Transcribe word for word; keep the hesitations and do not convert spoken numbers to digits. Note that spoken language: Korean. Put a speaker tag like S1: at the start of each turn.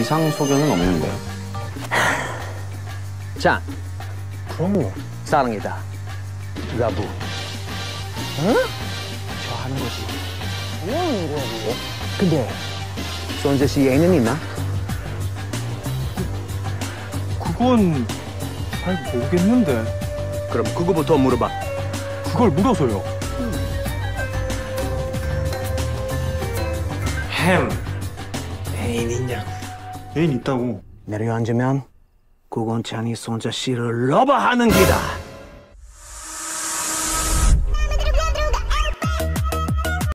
S1: 이상 소견은 없는데.
S2: 짠,
S3: 그럼요.
S2: 사랑이다. 라부.
S3: 응?
S2: 좋아하는 거지.
S3: 뭐하는 거라고?
S2: 근데 손재 씨 애는 있나?
S3: 그건 잘 모르겠는데.
S2: 그럼 그거부터 물어봐.
S3: 그걸 물어서요. 햄.
S2: 애인 있냐고.
S3: 애인 있다고.
S2: 내려앉으면 그건 찬이 손재 씨를 러버하는 기다.